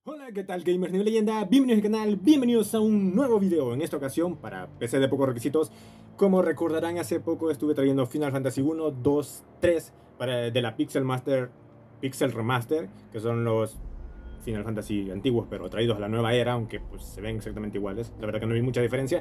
Hola, ¿qué tal gamers de leyenda? Bienvenidos al canal, bienvenidos a un nuevo video. En esta ocasión para PC de pocos requisitos. Como recordarán, hace poco estuve trayendo Final Fantasy 1, 2, 3 de la Pixel Remaster, que son los Final Fantasy antiguos pero traídos a la nueva era, aunque pues se ven exactamente iguales. La verdad que no hay mucha diferencia,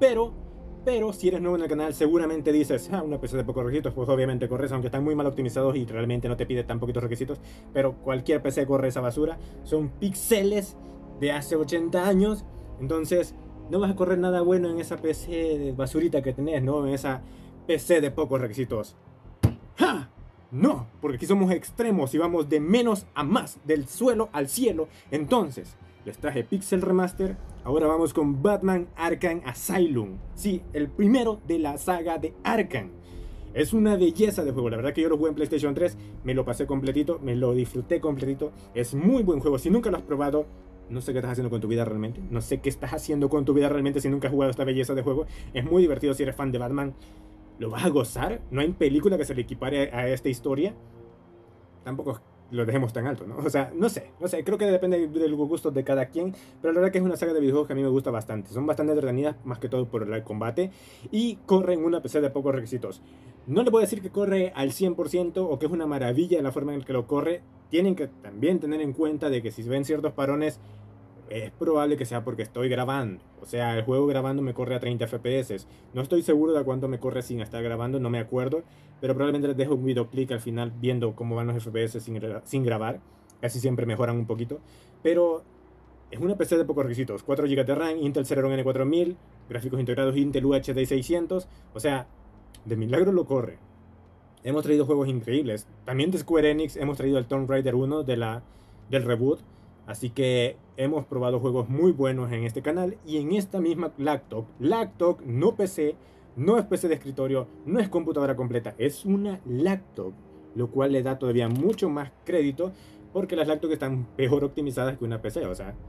pero si eres nuevo en el canal seguramente dices, una PC de pocos requisitos, pues obviamente corres, aunque están muy mal optimizados y realmente no te pide tan poquitos requisitos, pero cualquier PC corre esa basura, son píxeles de hace 80 años, entonces no vas a correr nada bueno en esa PC de basurita que tenés, ¿no? En esa PC de pocos requisitos. ¡Ja! No, porque aquí somos extremos y vamos de menos a más, del suelo al cielo. Entonces, les traje Pixel Remaster. Ahora vamos con Batman Arkham Asylum. Sí, el primero de la saga de Arkham. Es una belleza de juego. La verdad que yo lo jugué en PlayStation 3. Me lo pasé completito, me lo disfruté completito. Es muy buen juego. Si nunca lo has probado, no sé qué estás haciendo con tu vida realmente. No sé qué estás haciendo con tu vida realmente si nunca has jugado esta belleza de juego. Es muy divertido si eres fan de Batman. Lo vas a gozar. No hay película que se le equipare a esta historia. Tampoco lo dejemos tan alto, ¿no? O sea, no sé, creo que depende de los gustos de cada quien, pero la verdad que es una saga de videojuegos que a mí me gusta bastante. Son bastante entretenidas, más que todo por el combate, y corren una PC de pocos requisitos. No le voy a decir que corre al 100% o que es una maravilla la forma en la que lo corre. Tienen que también tener en cuenta de que si ven ciertos parones, es probable que sea porque estoy grabando. O sea, el juego grabando me corre a 30 FPS. No estoy seguro de cuánto me corre sin estar grabando, no me acuerdo. Pero probablemente les dejo un videoclip al final viendo cómo van los FPS sin grabar. Casi siempre mejoran un poquito. Pero es una PC de pocos requisitos. 4 GB de RAM, Intel Celeron N4000, gráficos integrados Intel UHD 600. O sea, de milagro lo corre. Hemos traído juegos increíbles. También de Square Enix hemos traído el Tomb Raider 1 del reboot. Así que hemos probado juegos muy buenos en este canal y en esta misma laptop, no PC, no es PC de escritorio, no es computadora completa, es una laptop, lo cual le da todavía mucho más crédito porque las laptops están peor optimizadas que una PC, o sea,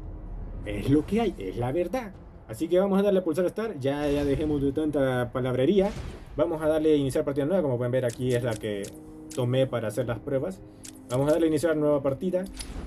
es lo que hay, es la verdad. Así que vamos a darle a pulsar Start, ya dejemos de tanta palabrería, vamos a darle a iniciar partida nueva, como pueden ver aquí es la que tomé para hacer las pruebas. Vamos a darle a iniciar nueva partida.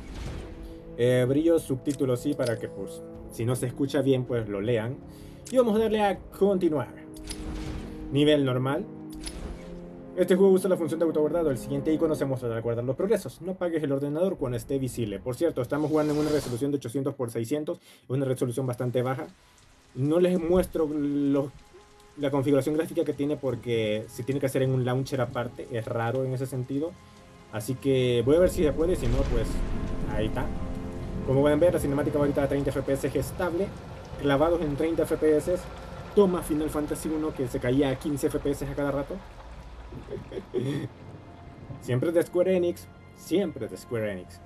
Brillo, subtítulos sí, para que pues si no se escucha bien pues lo lean. Y vamos a darle a continuar. Nivel normal. Este juego usa la función de autoguardado. El siguiente icono se muestra al guardar los progresos. No apagues el ordenador cuando esté visible. Por cierto, estamos jugando en una resolución de 800 x 600, una resolución bastante baja. No les muestro la configuración gráfica que tiene porque se tiene que hacer en un launcher aparte. Es raro en ese sentido. Así que voy a ver si se puede. Si no, pues ahí está. Como pueden ver, la cinemática ahorita a 30 FPS es estable, clavados en 30 FPS, toma Final Fantasy 1 que se caía a 15 FPS a cada rato. Siempre de Square Enix, siempre de Square Enix.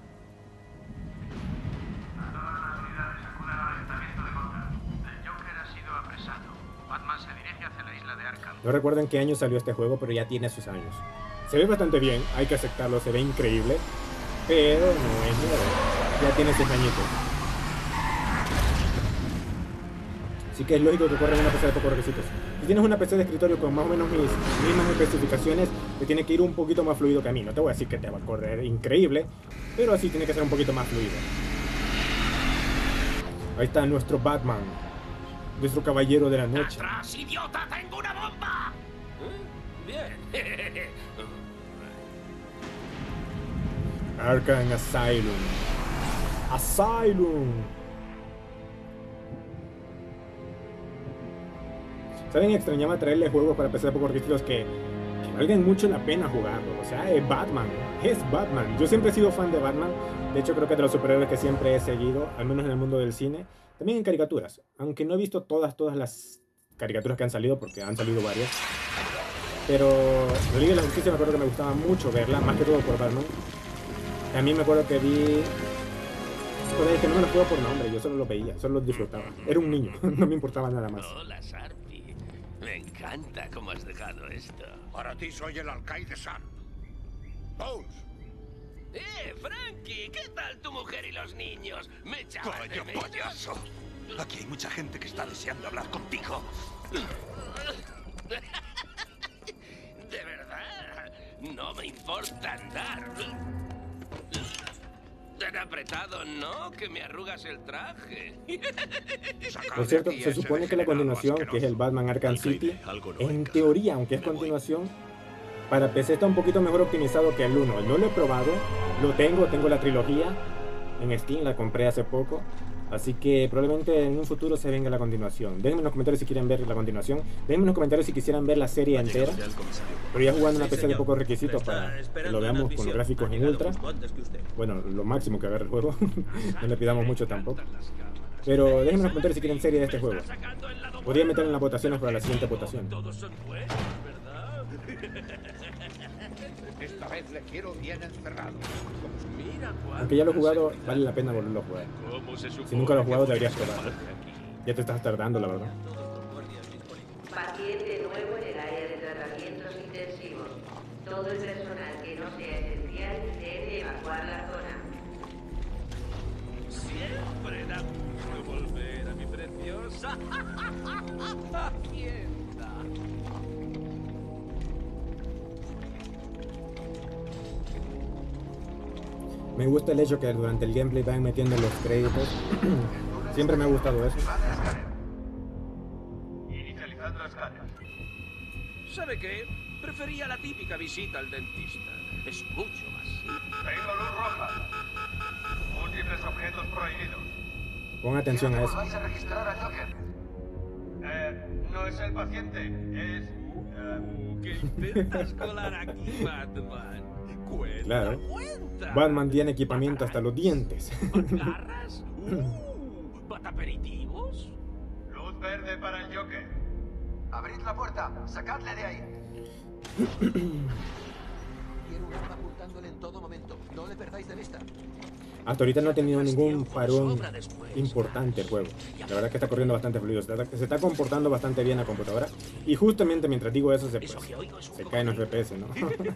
No recuerdo en qué año salió este juego, pero ya tiene sus años. Se ve bastante bien, hay que aceptarlo, se ve increíble, pero no es nuevo. Ya tiene 6 añitos. Así que es lógico que corra en una PC de pocos requisitos. Si tienes una PC de escritorio con más o menos mis mismas especificaciones, te tiene que ir un poquito más fluido que a mí. No te voy a decir que te va a correr increíble, pero así tiene que ser un poquito más fluido. Ahí está nuestro Batman, nuestro caballero de la noche. ¡Atrás, idiota! ¡Tengo una bomba! Bien. Arkham Asylum. Asylum. ¿Saben? Extrañaba traerle juegos para PC de pocos requisitos que valgan mucho la pena jugarlo. O sea, es Batman. Es Batman. Yo siempre he sido fan de Batman. De hecho, creo que de los superhéroes que siempre he seguido, al menos en el mundo del cine. También en caricaturas. Aunque no he visto todas las caricaturas que han salido, porque han salido varias. Pero la Liga de la Justicia me acuerdo que me gustaba mucho verla, más que todo por Batman. También me acuerdo que vi... Es que no me lo juego por nombre, yo solo lo veía, solo lo disfrutaba. Era un niño, no me importaba nada más. Hola, Sarpi. Me encanta cómo has dejado esto. Para ti soy el alcaide Sam. Bones. Frankie, ¿qué tal tu mujer y los niños? Me echabas de ¡Coño, menos. payaso! Aquí hay mucha gente que está deseando hablar contigo. De verdad, no me importa andar. Bien apretado, ¿no? Que me arrugas el traje. Por cierto, se supone que la continuación, que es el Batman Arkham City, en teoría, aunque es continuación, para PC está un poquito mejor optimizado que el 1. No lo he probado, tengo la trilogía en Steam, la compré hace poco. Así que probablemente en un futuro se venga la continuación. Déjenme en los comentarios si quieren ver la continuación. Déjenme en los comentarios si quisieran ver la serie entera. Pero ya jugando una PC de pocos requisitos para que lo veamos con los gráficos en ultra. Bueno, lo máximo que agarre el juego. No le pidamos mucho tampoco. Pero déjenme en los comentarios si quieren serie de este juego. Podría meter en las votaciones para la siguiente votación. Esta vez le quiero bien encerrado. Aunque ya lo he jugado, vale la pena volverlo a jugar. Si nunca lo has jugado, deberías probarlo. Ya te estás tardando, la verdad. Paciente nuevo en el área de tratamientos intensivos. Todo el personal que no sea esencial debe evacuar la zona. Siempre da gusto volver a mi preciosa hacienda. Me gusta el hecho que durante el gameplay van metiendo los créditos. Siempre me ha gustado eso. Inicializando escáner. ¿Sabe qué? Prefería la típica visita al dentista. Es mucho más simple. Tengo luz roja. Múltiples objetos prohibidos. Pon atención a eso. ¿Vais a registrar al Joker? No es el paciente, es... ¿Qué intentas colar aquí, Batman? Cuenta, Claro. cuenta. Batman tiene equipamiento hasta los dientes. ¿Garras? ¿Pataperitivos? Luz verde para el Joker. Abrid la puerta, sacadle de ahí. Quiero un arma apuntándole en todo momento. No le perdáis de vista. Hasta ahorita no ha tenido ningún parón importante el juego. La verdad es que está corriendo bastante fluido. Se está comportando bastante bien la computadora. Y justamente mientras digo eso, se caen los FPS, ¿no?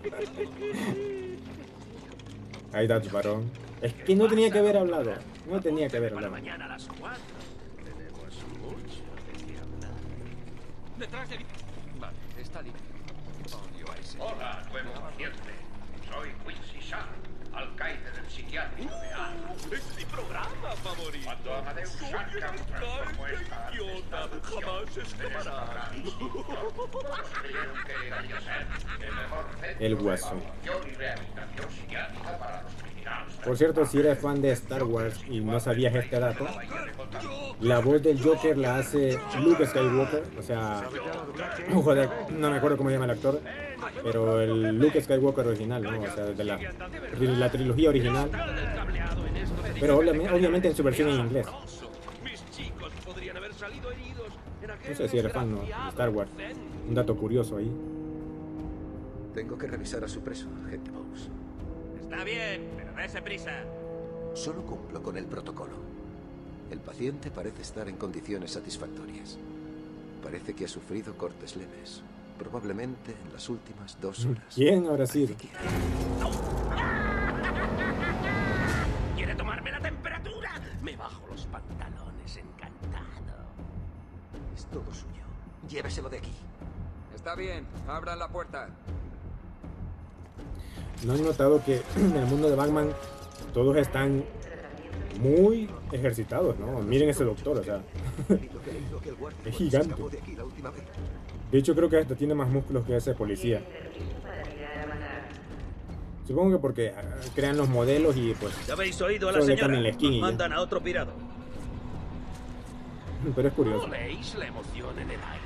Ahí está tu parón. Es que no tenía que haber hablado. No tenía que haber Para hablado. mañana a las 4. Tenemos mucho de qué hablar. Detrás de... Vale, está libre. Odio a ese. Hola, nuevo paciente. Soy Quincy Sharp, alcaide del psiquiátrico de Arkham. Es mi programa favorito. Cuando Amadeus Arkham transformó esta idiota. Jamás escapará. creyeron que era yo ser el mejor centro El de Guasón. evaluación y rehabilitación psiquiátrica para los criminales. Por cierto, si eres fan de Star Wars y no sabías este dato, la voz del Joker la hace Luke Skywalker. O sea, joder, no me acuerdo cómo se llama el actor, pero el Luke Skywalker original, ¿no? O sea, de la trilogía original. Pero obviamente en su versión en inglés. Mis chicos podrían haber salido heridos en aquel No sé si eres fan, ¿no? De Star Wars. Un dato curioso ahí. Tengo que revisar a su preso, agente Bowles. Está bien, pero dése prisa. Solo cumplo con el protocolo. El paciente parece estar en condiciones satisfactorias. Parece que ha sufrido cortes leves. Probablemente en las últimas 2 horas. ¿Quién habrá sido? ¿Quiere tomarme la temperatura? Me bajo los pantalones, encantado. Es todo suyo. Lléveselo de aquí. Está bien, abran la puerta. ¿No han notado que en el mundo de Batman todos están muy ejercitados, ¿no? Miren ese doctor, o sea, es gigante. De hecho, creo que hasta tiene más músculos que ese policía. Supongo que porque crean los modelos y pues ¿Ya habéis oído a la solo le señora? cambian la skin y ya. Mandan a otro pirado. Pero es curioso. ¿No veis la emoción en el aire?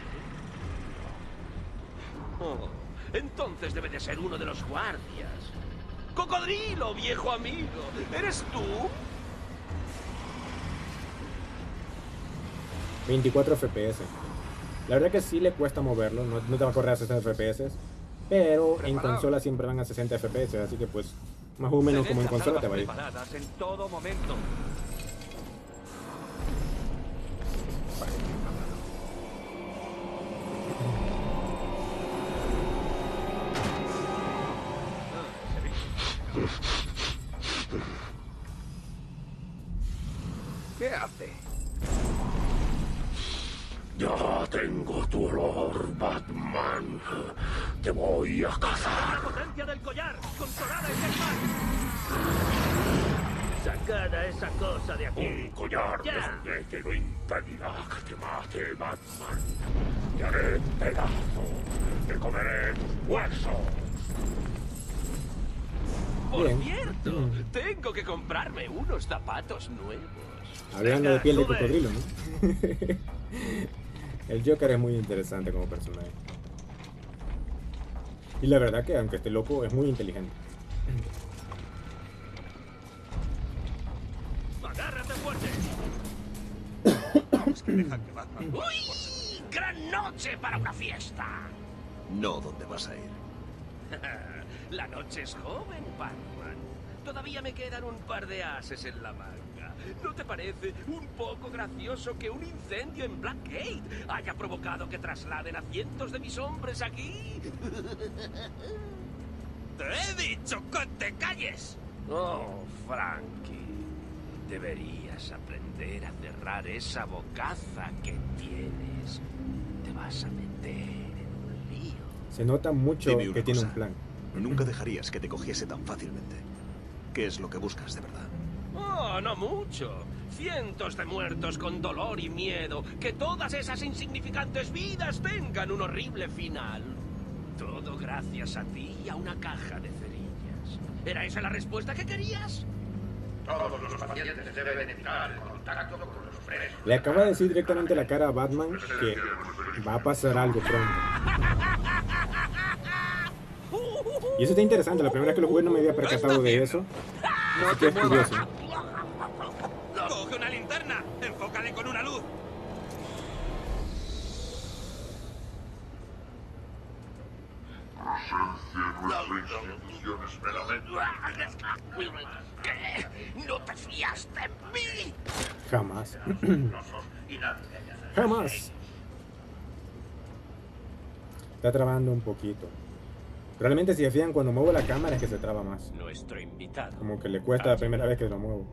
Oh, entonces debe de ser uno de los guardias. ¡Cocodrilo, viejo amigo! ¿Eres tú? 24 FPS. La verdad que sí le cuesta moverlo, no te va a correr a 60 FPS. Pero en consola siempre van a 60 FPS, así que pues más o menos como en consola te va a ir. Preparadas en todo momento. ¿Qué hace? Ya tengo tu olor, Batman. Te voy a cazar. ¡La potencia del collar! ¡Controlada en el mar! Sacad a esa cosa de aquí. Un collar de ¡Ya! juguete no impedirá que te mate, Batman. Te haré pedazos. Te comeré tus huesos. Por Bien. cierto, tengo que comprarme unos zapatos nuevos. Hablando Venga, de piel de sube. cocodrilo, ¿no? El Joker es muy interesante como personaje. Y la verdad que aunque esté loco, es muy inteligente. ¡Agárrate fuerte! Es que dejan que Batman... ¡Uy! ¡Gran noche para una fiesta! No, ¿dónde vas a ir? La noche es joven, Batman. Todavía me quedan un par de ases en la manga. ¿No te parece un poco gracioso que un incendio en Blackgate haya provocado que trasladen a cientos de mis hombres aquí? ¡Te he dicho que te calles! Oh, Frankie. Deberías aprender a cerrar esa bocaza que tienes. Te vas a meter en un lío. Se nota mucho Dime una que tiene cosa. un plan. Nunca dejarías que te cogiese tan fácilmente. ¿Qué es lo que buscas de verdad? Oh, no mucho. Cientos de muertos con dolor y miedo. Que todas esas insignificantes vidas tengan un horrible final. Todo gracias a ti y a una caja de cerillas. ¿Era esa la respuesta que querías? Todos los pacientes deben entrar en contacto con los presos. Le acaba de decir directamente a la cara a Batman que va a pasar algo pronto. Y eso está interesante, la primera vez que lo jugué no me había percatado de eso. Así que es curioso. ¡Coge una linterna! ¡Enfócale con una luz! ¿Qué? ¿No te fiaste en mí? Jamás. Y nadie haya Jamás. Está trabando un poquito. Probablemente si se fijan cuando muevo la cámara es que se traba más. Nuestro invitado. Como que le cuesta la primera vez que lo muevo.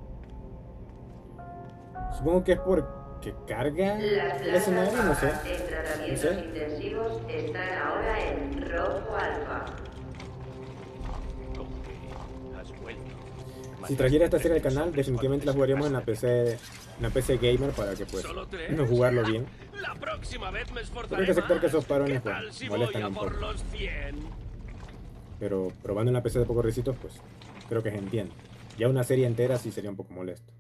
Supongo que es porque carga Las el escenario, no sé. plantas en tratamientos No sé. intensivos están ahora en rojo alfa. ¿Cómo que has vuelto? Si trajera esta serie al canal, definitivamente la jugaríamos en la PC gamer para que pues ¿Solo tres? no jugarlo bien. La próxima vez me Pero esforzaré hay que aceptar que más. esos parones, ¿Qué tal pues, si molestan voy a un por poco. los 100? Pero probando en la PC de pocos recitos, pues creo que se entiende. Ya una serie entera sí sería un poco molesto.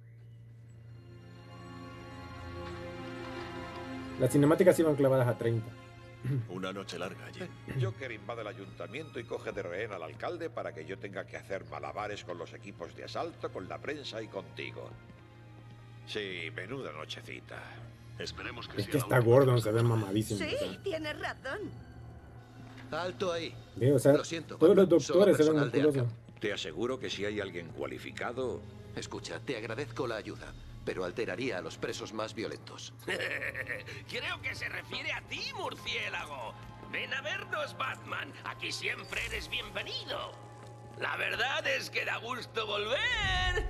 Las cinemáticas iban clavadas a 30. Una noche larga allí. Joker invade el ayuntamiento y coge de rehén al alcalde para que yo tenga que hacer malabares con los equipos de asalto, con la prensa y contigo. Sí, menuda nochecita. Esperemos que Es sea que la está última. Gordon, se ve mamadísimo. Sí, o sea. tienes razón. Alto ahí. Ve, o sea, Lo siento, todos los Batman, solo doctores se ven personal de musculosos. Arkham. Te aseguro que si hay alguien cualificado... Escucha, te agradezco la ayuda, pero alteraría a los presos más violentos. Creo que se refiere a ti, murciélago. Ven a vernos, Batman. Aquí siempre eres bienvenido. La verdad es que da gusto volver.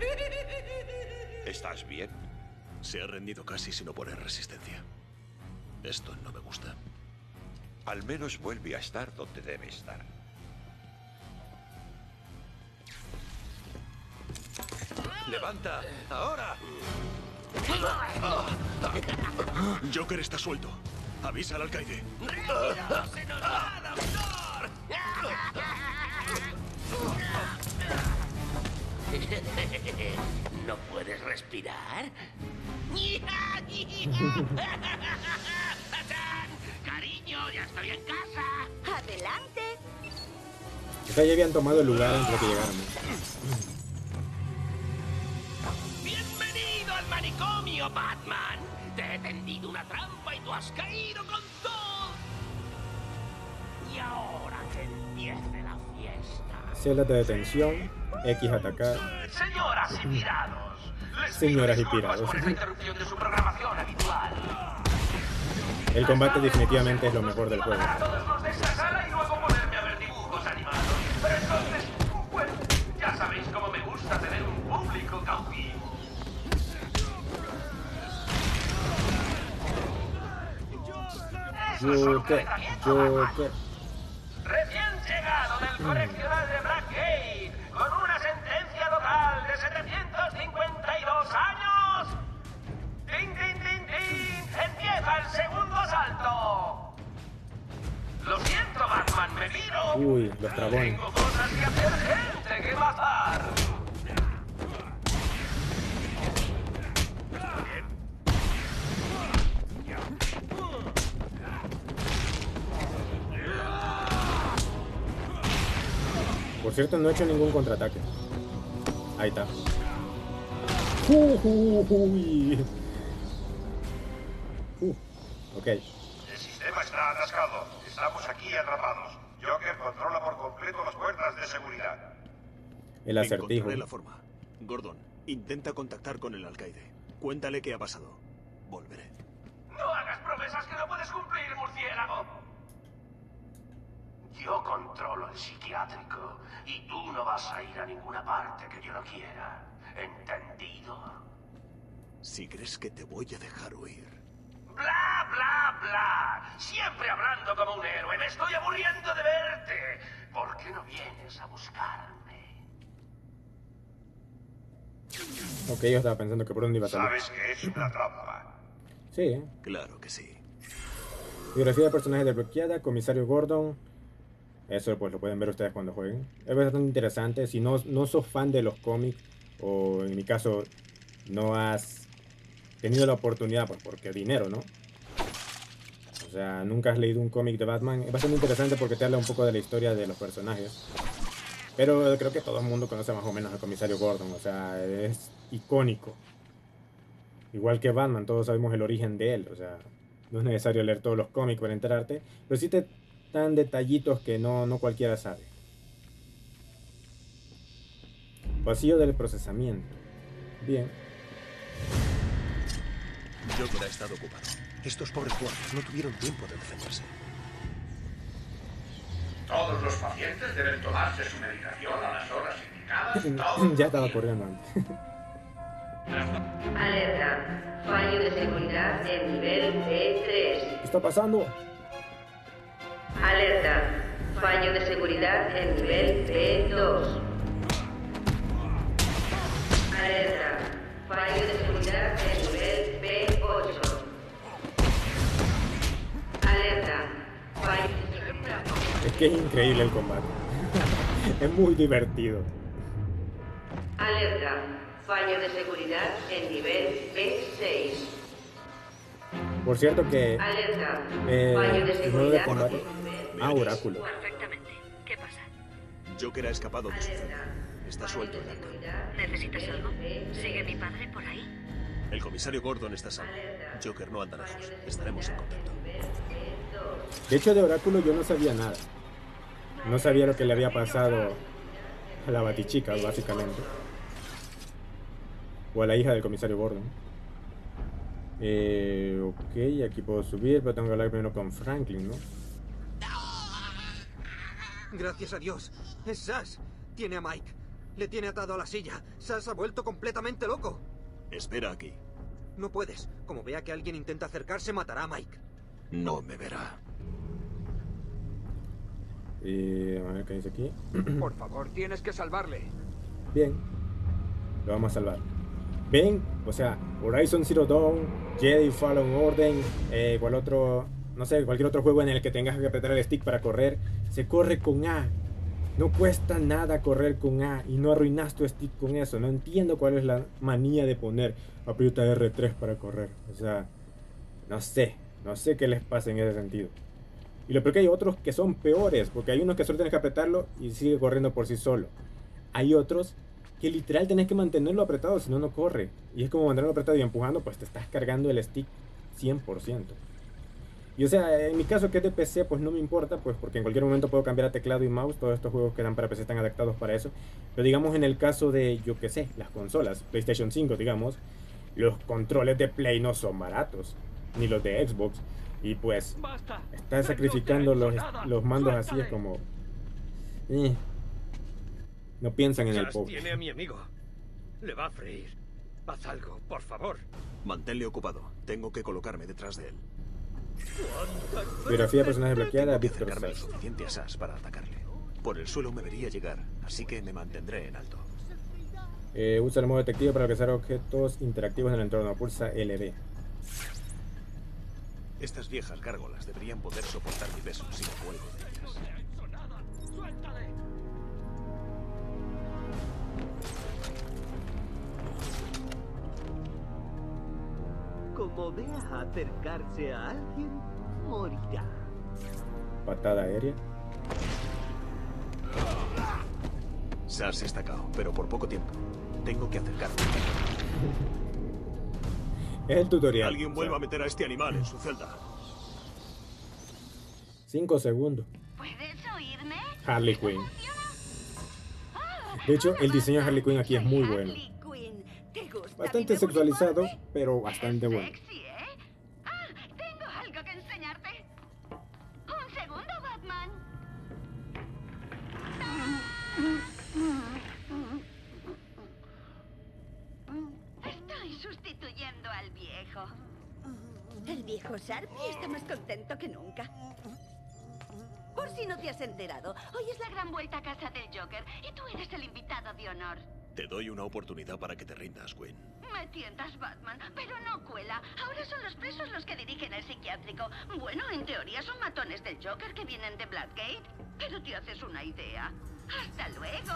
¿Estás bien? Se ha rendido casi sin oponer resistencia. Esto no me gusta. Al menos vuelve a estar donde debe estar. ¡Levanta! ¡Ahora! Joker está suelto. Avisa al alcaide. ¡Rápido! ¡Se nos va, doctor! ¿No puedes respirar? ¡Tachán! ¡Cariño, ya estoy en casa! ¡Adelante! O sea, ya habían tomado el lugar antes de que llegáramos. ¡Bienvenido al manicomio, Batman! Te he tendido una trampa y tú has caído con todo. Y ahora que empiece la fiesta. Celdas de detención, X atacar. Señoras y pirados. les Señoras y pido disculpas pirados. por esta interrupción de su programación habitual. El combate definitivamente es lo mejor del juego. A todos los de esta sala y luego ponerme a ver dibujos animados. Pero entonces, pues, ya sabéis cómo me gusta tener un público cautivo. Joker, Joker. Recién llegado del correccional de Blackgate, con una sentencia total de 700 Uy, los trabones. Tengo cosas que hacer, gente que matar. Por cierto, no he hecho ningún contraataque. Ahí está. Uy. Ok. El sistema está atascado. Estamos aquí atrapados. Joker controla por completo las puertas de seguridad. El acertijo. Encontraré la forma. Gordon, intenta contactar con el alcaide. Cuéntale qué ha pasado. Volveré. No hagas promesas que no puedes cumplir, murciélago. Yo controlo el psiquiátrico y tú no vas a ir a ninguna parte que yo no quiera. ¿Entendido? Si crees que te voy a dejar huir. Bla, bla, bla. Siempre hablando como un héroe. Me estoy aburriendo de verte. ¿Por qué no vienes a buscarme? Ok, yo estaba pensando que por dónde iba a salir. Sabes que es una trampa. Sí, Claro que sí. Biografía de personaje desbloqueada, Comisario Gordon. Eso pues lo pueden ver ustedes cuando jueguen. Es bastante interesante. Si no sos fan de los cómics, o en mi caso no has tenido la oportunidad, pues porque dinero, ¿no? O sea, nunca has leído un cómic de Batman. Es bastante interesante porque te habla un poco de la historia de los personajes. Pero creo que todo el mundo conoce más o menos al Comisario Gordon. O sea, es icónico. Igual que Batman, todos sabemos el origen de él. O sea, no es necesario leer todos los cómics para enterarte. Pero sí te dan detallitos que no cualquiera sabe. Pasillo del procesamiento. Bien. Joker ha estado ocupado. Estos pobres guardias no tuvieron tiempo de defenderse. Todos los pacientes deben tomarse su medicación a las horas indicadas. Ya estaba corriendo antes. Alerta. Fallo de seguridad en nivel B3. ¿Qué está pasando? Alerta. Fallo de seguridad en nivel B2. Alerta. Fallo de seguridad en nivel B8. Alerta. Fallo de seguridad. Es que es increíble el combate. Es muy divertido. Alerta. Fallo de seguridad en nivel B6. Por cierto que Alerta. Fallo de el modo de seguridad. combate. Oráculo. Perfectamente. ¿Qué pasa? Joker ha escapado de su celda. Está suelto en Arkham. ¿Necesitas algo? ¿Sigue mi padre por ahí? El comisario Gordon está salvo. Joker no anda lejos. Estaremos en contacto. De hecho, de Oráculo yo no sabía nada. No sabía lo que le había pasado a la Batichica, básicamente. O a la hija del comisario Gordon. Ok, aquí puedo subir, pero tengo que hablar primero con Franklin, ¿no? Gracias a Dios. Es Sash. Tiene a Mike. Le tiene atado a la silla. Sash ha vuelto completamente loco. Espera aquí. No puedes. Como vea que alguien intenta acercarse, matará a Mike. No me verá. A ver qué dice aquí. Por favor, tienes que salvarle. Bien. Lo vamos a salvar. Ven, o sea, Horizon Zero Dawn, Jedi Fallen Order, cual otro, no sé, cualquier otro juego en el que tengas que apretar el stick para correr, se corre con A. No cuesta nada correr con A y no arruinas tu stick con eso. No entiendo cuál es la manía de poner aprieta R3 para correr. O sea, no sé qué les pasa en ese sentido. Y lo peor que hay otros que son peores, porque hay unos que solo tienes que apretarlo y sigue corriendo por sí solo. Hay otros que literal tenés que mantenerlo apretado, si no, no corre. Y es como mantenerlo apretado y empujando, pues te estás cargando el stick 100%. Y o sea, en mi caso que es de PC, pues no me importa, pues porque en cualquier momento puedo cambiar a teclado y mouse. Todos estos juegos que dan para PC están adaptados para eso. Pero digamos en el caso de, yo qué sé, las consolas, PlayStation 5, digamos, los controles de Play no son baratos, ni los de Xbox. Y pues, están sacrificando los mandos así, es como... No piensan en el pobre. Tiene a mi amigo. Le va a freír. Haz algo, por favor. Manténle ocupado. Tengo que colocarme detrás de él. Biografía de personaje bloqueada, Víctor Acercarme lo Sass. suficiente a Sass para atacarle. Por el suelo me vería llegar, así que me mantendré en alto. Usa el modo detective para localizar objetos interactivos en el entorno. Pulsa LB. Estas viejas gárgolas deberían poder soportar mi peso si me cuelgo de ellas. Como vea acercarse a alguien, morirá. Patada aérea. Sas está cao, pero por poco tiempo. Tengo que acercarme. Es el tutorial. Alguien vuelva a meter a este animal en su celda. 5 segundos. ¿Puedes oírme? Harley Quinn. De hecho, el diseño de Harley Quinn aquí es muy bueno. Bastante sexualizado, pero bastante bueno. Tengo algo que enseñarte. Un segundo, Batman. Estoy sustituyendo al viejo. El viejo Sharpie está más contento que nunca. Por si no te has enterado, Hoy es la gran vuelta a casa del Joker y tú eres el invitado de honor. Te doy una oportunidad para que te rindas, Gwen. Me tientas, Batman, pero no cuela. Ahora son los presos los que dirigen el psiquiátrico. Bueno, en teoría son matones del Joker que vienen de Blackgate. Pero te haces una idea. ¡Hasta luego!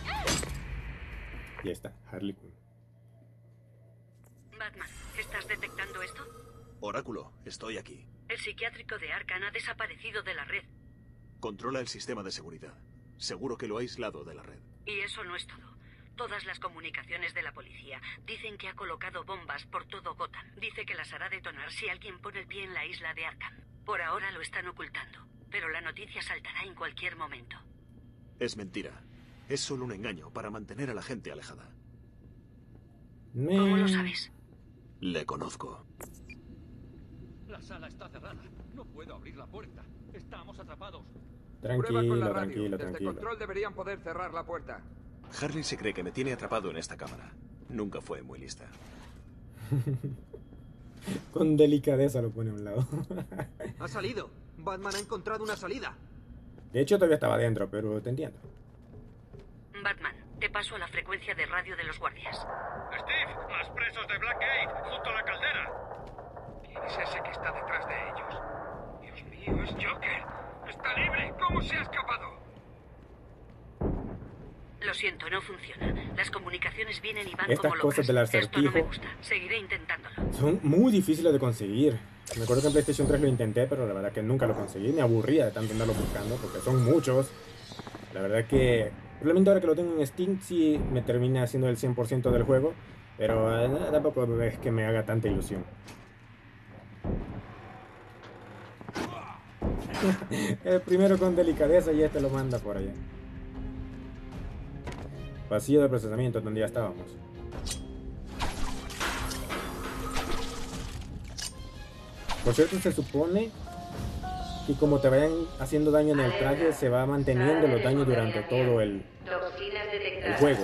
Ya está, Harley Quinn. Batman, ¿estás detectando esto? Oráculo, estoy aquí. El psiquiátrico de Arkham ha desaparecido de la red. Controla el sistema de seguridad. Seguro que lo ha aislado de la red. Y eso no es todo. Todas las comunicaciones de la policía dicen que ha colocado bombas por todo Gotham. Dice que las hará detonar si alguien pone el pie en la isla de Arkham. Por ahora lo están ocultando, pero la noticia saltará en cualquier momento. Es mentira. Es solo un engaño para mantener a la gente alejada. ¿Cómo lo sabes? Le conozco. La sala está cerrada. No puedo abrir la puerta. Estamos atrapados. Tranquilo, tranquilo, tranquilo. Desde control deberían poder cerrar la puerta. Harley se cree que me tiene atrapado en esta cámara. Nunca fue muy lista. Con delicadeza lo pone a un lado. Ha salido. Batman ha encontrado una salida. De hecho, todavía estaba dentro, pero te entiendo. Batman, te paso a la frecuencia de radio de los guardias. Steve, más presos de Blackgate, junto a la caldera. ¿Quién es ese que está detrás de ellos? Dios mío, es Joker. Está libre. ¿Cómo se ha escapado? Lo siento, no funciona. Las comunicaciones vienen y van Estas como cosas locas. del Esto acertijo no me gusta. Seguiré intentándolo. son muy difíciles de conseguir. Me acuerdo que en PlayStation 3 lo intenté, pero la verdad que nunca lo conseguí. Me aburría de tanto andarlo buscando, porque son muchos. La verdad que probablemente ahora que lo tengo en Steam sí me termina haciendo el 100% del juego, pero tampoco es que me haga tanta ilusión. El primero con delicadeza y este lo manda por allá. Pasillo de procesamiento, donde ya estábamos. Por cierto, se supone que como te vayan haciendo daño en el traje, se va manteniendo los daños durante todo el juego.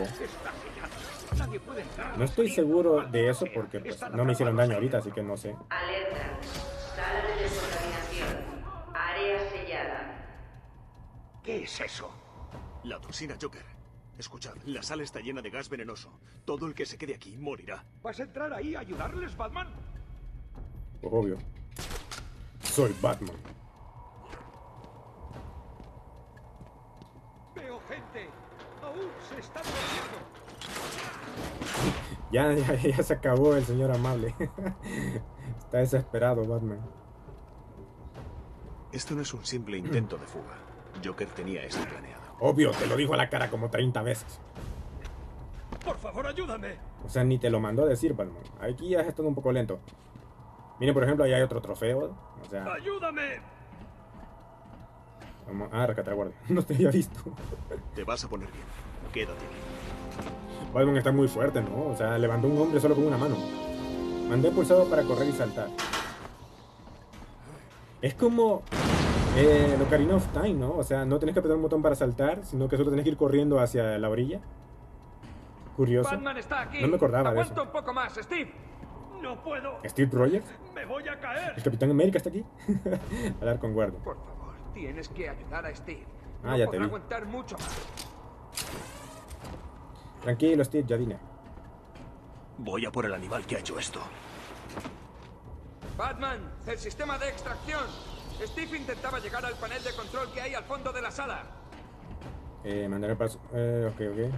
No estoy seguro de eso porque pues, no me hicieron daño ahorita, así que no sé. Alerta. Sala de descontaminación. Área sellada. ¿Qué es eso? La toxina Joker. Escuchad, la sala está llena de gas venenoso. Todo el que se quede aquí morirá. ¿Vas a entrar ahí a ayudarles, Batman? Pues obvio. Soy Batman. Veo gente. Aún se están moviendo. Ya se acabó el señor amable. Está desesperado Batman. Esto no es un simple intento de fuga. Joker tenía esto planeado. Obvio, te lo dijo a la cara como 30 veces. Por favor, ayúdame. O sea, ni te lo mandó a decir, Batman. Aquí ya es todo un poco lento. Miren, por ejemplo, ahí hay otro trofeo. O sea... ¡Ayúdame! Vamos a rescatar a guardia. No te había visto. Te vas a poner bien. Quédate aquí. Batman está muy fuerte, ¿no? O sea, levantó un hombre solo con una mano. Mandé pulsado para correr y saltar. Es como... Ocarina of Time, ¿no? O sea, no tenés que apretar un botón para saltar, sino que solo tenés que ir corriendo hacia la orilla. Curioso. Batman está aquí. No me acordaba de eso. Aguanta un poco más, Steve. No puedo. ¿Steve Rogers? Me voy a caer. ¿El Capitán América está aquí? Hablar con guardia. Por favor, tienes que ayudar a Steve. Ah, ya te vi. Aguantar mucho más. Tranquilo, Steve, ya vine. Voy a por el animal que ha hecho esto. Batman, el sistema de extracción. Steve intentaba llegar al panel de control que hay al fondo de la sala. Mandar el paso. Ok.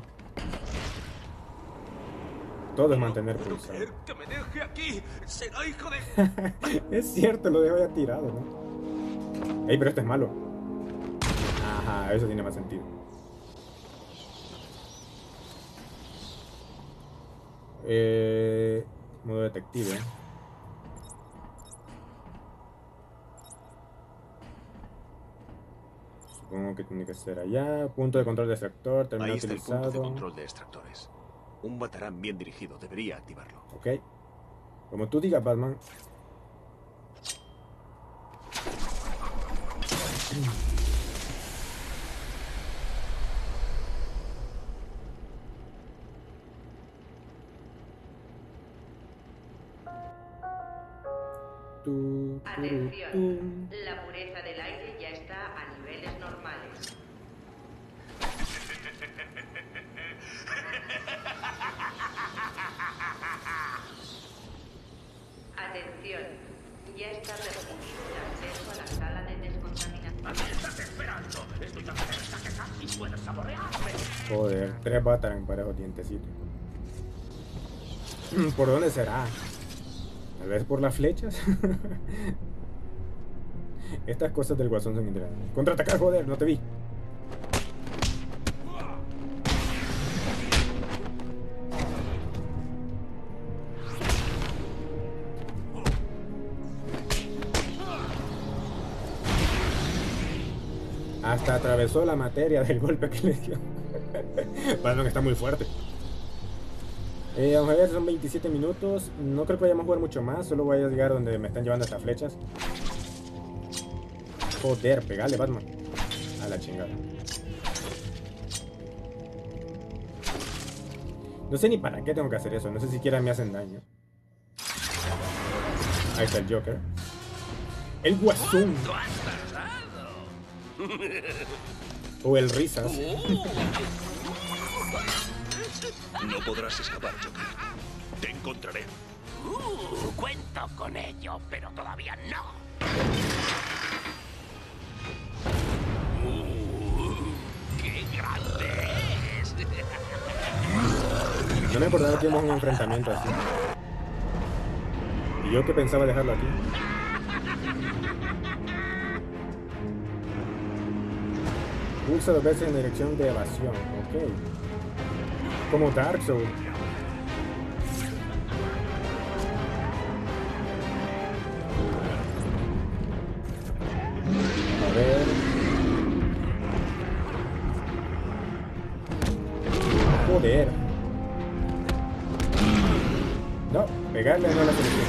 Todo es mantener pulsado. ¡Que me deje aquí! ¡Será hijo de...! Es cierto, lo dejo ya tirado, ¿no? Ey, pero este es malo. Ajá, eso tiene más sentido. Modo detective. Supongo que tiene que ser allá. Punto de control de extractor, terminal Ahí está utilizado. el punto de control de extractores. Un Batarán bien dirigido debería activarlo. Ok. Como tú digas, Batman. Atención, la pureza del aire ya está a niveles normales. Atención, ya está permitido el acceso a la sala de descontaminación. ¿A qué estás esperando? Estoy tan cerca que casi puedes saborearme. Joder, 3 Batarang para esos dientecitos. ¿Por dónde será? Tal vez por las flechas. Estas cosas del guasón son interesantes. Contraatacar, joder, no te vi. Hasta atravesó la materia del golpe que le dio. Batman está muy fuerte. Vamos a ver, son 27 minutos. No creo que vayamos a jugar mucho más. Solo voy a llegar donde me están llevando estas flechas. Joder, pegale, Batman. A la chingada. No sé ni para qué tengo que hacer eso. No sé si siquiera me hacen daño. Ahí está el Joker. El Guasón. O el Risas. No podrás escapar, Joker. Te encontraré. Cuento con ello, pero todavía no. ¡Qué grande es! No me acordaba que íbamos a un enfrentamiento así. Y yo que pensaba dejarlo aquí. Pulsa 2 veces en dirección de evasión. Ok. Como Dark Souls. A ver. Joder. No, pegarle no es la solución.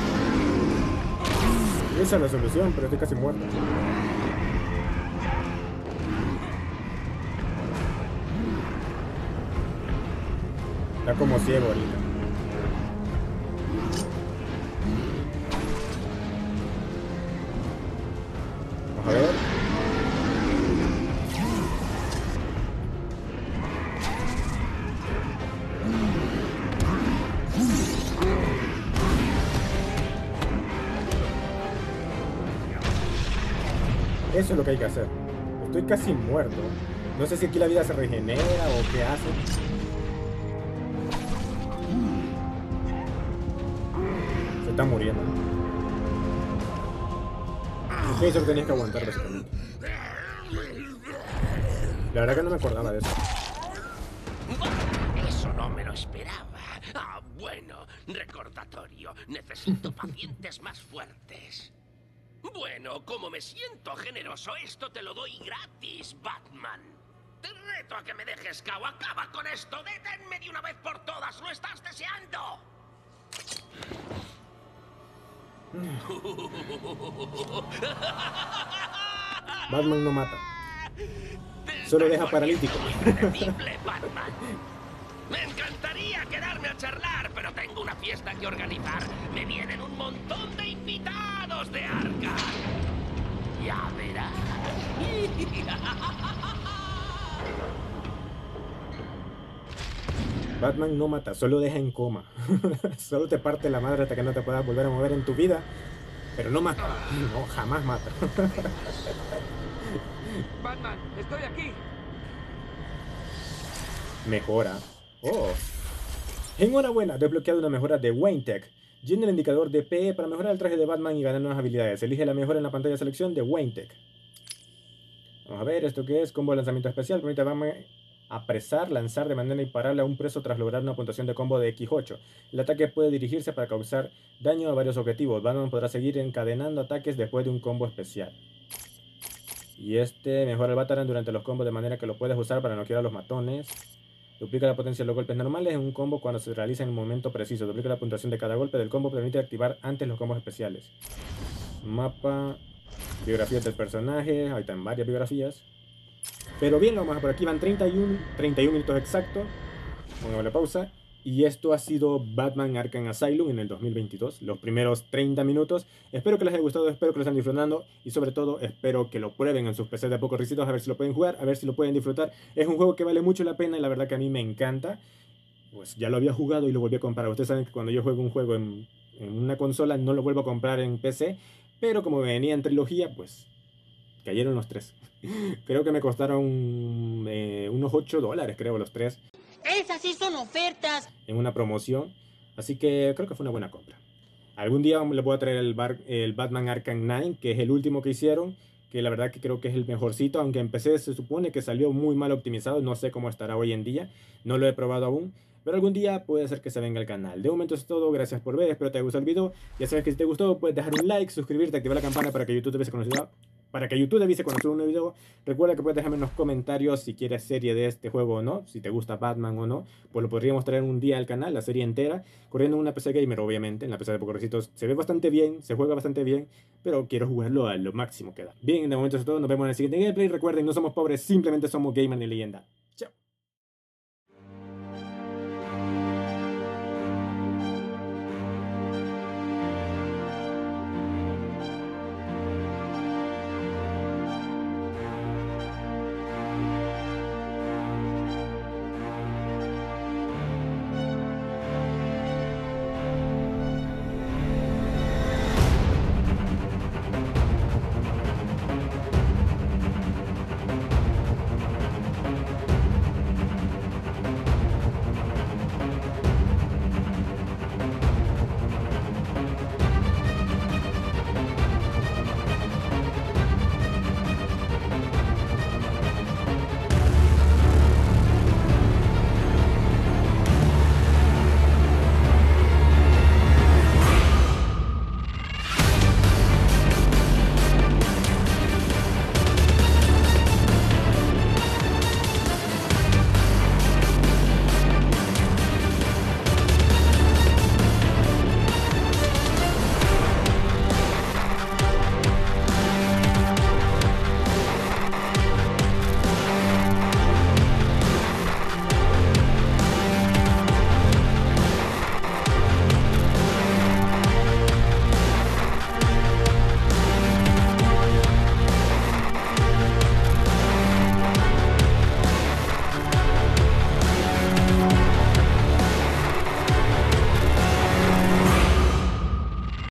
Esa es la solución, pero estoy casi muerto. Está como ciego ahorita. Vamos a ver. Eso es lo que hay que hacer. Estoy casi muerto. No sé si aquí la vida se regenera o qué hace. Se está muriendo. Ok, eso lo tenías que aguantar básicamente. La verdad que no me acordaba de eso. Eso no me lo esperaba. Ah, bueno, recordatorio. Necesito pacientes más fuertes. Bueno, como me siento generoso, esto te lo doy gratis, Batman. Te reto a que me dejes cao. Acaba con esto. Deténme de una vez por todas. ¡Lo estás deseando! Batman no mata. Solo deja paralítico. Impredecible, Batman. Me encantaría quedarme a charlar, pero tengo una fiesta que organizar. Me vienen un montón de invitados de Arkham. Ya verás. Batman no mata, solo deja en coma. Solo te parte la madre hasta que no te puedas volver a mover en tu vida. Pero no mata. No, jamás mata. Batman, estoy aquí. Mejora. Oh. Enhorabuena, desbloqueado una mejora de Wayne Tech. Llena el indicador de PE para mejorar el traje de Batman y ganar nuevas habilidades. Elige la mejora en la pantalla de selección de Wayne Tech. Vamos a ver, ¿esto qué es? Combo de lanzamiento especial. Permite a Batman apresar, lanzar de manera imparable a un preso tras lograr una puntuación de combo de X8. El ataque puede dirigirse para causar daño a varios objetivos. Batman podrá seguir encadenando ataques después de un combo especial. Y este mejora el Batarang durante los combos de manera que lo puedes usar para noquear a los matones. Duplica la potencia de los golpes normales en un combo cuando se realiza en un momento preciso. Duplica la puntuación de cada golpe del combo. Permite activar antes los combos especiales. Mapa. Biografías del personaje. Ahí están varias biografías. Pero bien, vamos a por aquí. Van 31 minutos exactos. Vamos a la pausa. Y esto ha sido Batman Arkham Asylum en el 2022. Los primeros 30 minutos. Espero que les haya gustado, espero que lo estén disfrutando. Y sobre todo, espero que lo prueben en sus PCs de pocos requisitos. A ver si lo pueden jugar, a ver si lo pueden disfrutar. Es un juego que vale mucho la pena y la verdad que a mí me encanta. Pues ya lo había jugado y lo volví a comprar. Ustedes saben que cuando yo juego un juego en una consola no lo vuelvo a comprar en PC. Pero como venía en trilogía, pues cayeron los tres. Creo que me costaron unos $8, creo, los tres. ¡Esas sí son ofertas! En una promoción. Así que creo que fue una buena compra. Algún día les voy a traer el Batman Arkham Knight, que es el último que hicieron. Que la verdad que creo que es el mejorcito. Aunque en PC se supone que salió muy mal optimizado. No sé cómo estará hoy en día. No lo he probado aún. Pero algún día puede ser que se venga al canal. De momento es todo. Gracias por ver. Espero te haya gustado el video. Ya sabes que si te gustó puedes dejar un like, suscribirte, activar la campana para que YouTube te avise cuando suba un nuevo video. Recuerda que puedes dejarme en los comentarios si quieres serie de este juego o no. Si te gusta Batman o no. Pues lo podríamos traer un día al canal, la serie entera. Corriendo en una PC gamer, obviamente. En la PC de pocos requisitos se ve bastante bien, se juega bastante bien. Pero quiero jugarlo a lo máximo que da. Bien, de momento es todo. Nos vemos en el siguiente gameplay. Recuerden, no somos pobres, simplemente somos gamer y leyenda.